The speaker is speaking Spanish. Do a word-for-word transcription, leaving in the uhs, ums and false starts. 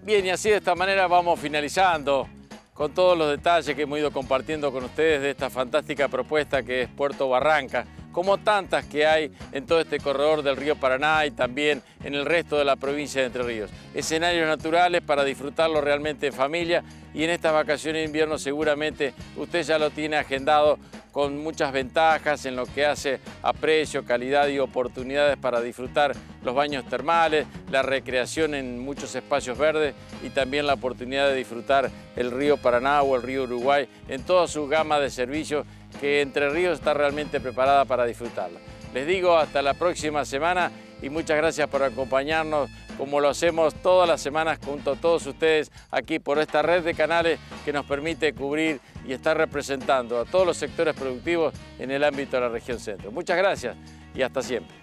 Bien, y así de esta manera vamos finalizando con todos los detalles que hemos ido compartiendo con ustedes de esta fantástica propuesta que es Puerto Barranca, como tantas que hay en todo este corredor del río Paraná y también en el resto de la provincia de Entre Ríos. Escenarios naturales para disfrutarlo realmente en familia, y en estas vacaciones de invierno seguramente usted ya lo tiene agendado con muchas ventajas en lo que hace a precio, calidad y oportunidades para disfrutar los baños termales, la recreación en muchos espacios verdes y también la oportunidad de disfrutar el río Paraná o el río Uruguay en toda su gama de servicios que Entre Ríos está realmente preparada para disfrutarla. Les digo hasta la próxima semana y muchas gracias por acompañarnos como lo hacemos todas las semanas junto a todos ustedes aquí por esta red de canales que nos permite cubrir y estar representando a todos los sectores productivos en el ámbito de la región centro. Muchas gracias y hasta siempre.